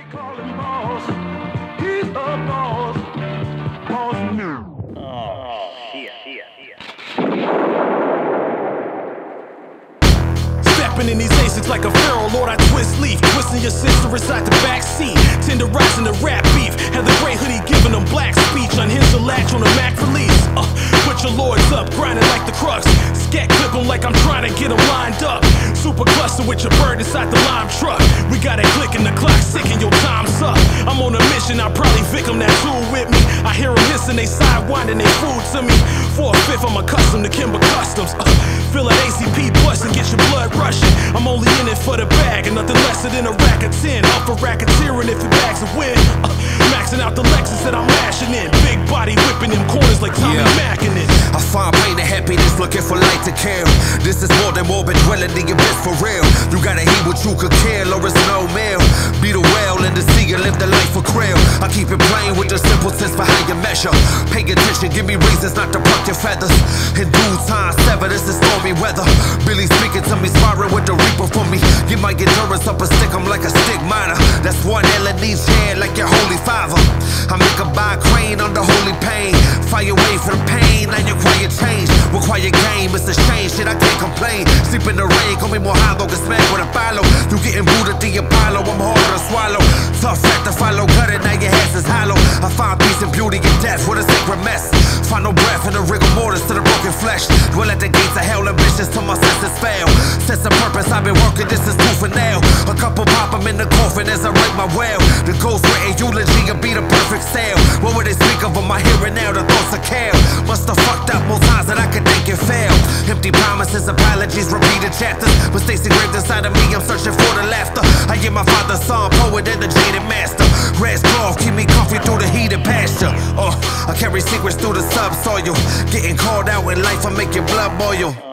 Call him boss. He's a boss. Boss new. Oh, shit. Stepping in these Asics like a pharaoh, Lord, I twist leaf. Twisting your sister inside the back seat. Tenderizing the rap beef. Had the gray hoodie giving them black speech. Unhinged the latch on the Mac release. Put your lords up, grinding like the crux. Scat clip them like I'm trying to get them lined up. Super cluster with your bird inside the lime truck. We got it clicking, the clock ticking, your time's up. I'm on a mission, I'll probably vic them that tool with me. I hear them hissing, they sidewinding, they food to me. 4/5, I'm accustomed to Kimber Customs. Feel an ACP bust and get your blood rushing. I'm only in it for the bag and nothing less than a rack of 10. Up for racketeering if it bags a win. Maxing out the Lexus that I'm mashing in. Big body whipping them corners like Tommy Mack in it. I find pain and happiness looking for light to kill. This is more than morbid dwelling in your best for real. You gotta eat what you could kill or it's no meal. Be the whale in the sea and live the life for krill. I keep it plain with the simple sense for how you measure. Pay attention, give me reasons not to pluck your feathers. In due time, sever, this is stormy weather. Billy speaking to me, sparring with the reaper for me. Get my endurance up a stick, I'm like a stick miner. That's one L in each hand like your holy father. I make a buy crane under holy pain. Fire away from pain, and you quiet change. Require game, it's a shame, shit I can't complain. Sleep in the rain, call me more hollow, get smacked with a follow. You getting booed at the Apollo, I'm harder to swallow. Tough act to follow, cut it, now your ass is hollow. I find peace and beauty in death with a sacred mess. Final breath in the rigor mortis to the broken flesh. Dwell at the gates of hell, ambitious till my senses fail. Sense of purpose, I've been working, this is proof and nail. A couple pop 'em in the coffin as I write my wail. The ghost written eulogy will be the perfect sale. What would they speak of my hearing now, the thoughts of care? Must have fucked up more times than I could think and fail. Empty promises, apologies, repeated chapters. Mistakes engraved inside of me, I'm searching for the laughter. I am my father's son, poet and the jaded master. Red cloth, keep me comfy through the heated pasture. I carry secrets through the subsoil. Getting called out in life, I make your blood boil.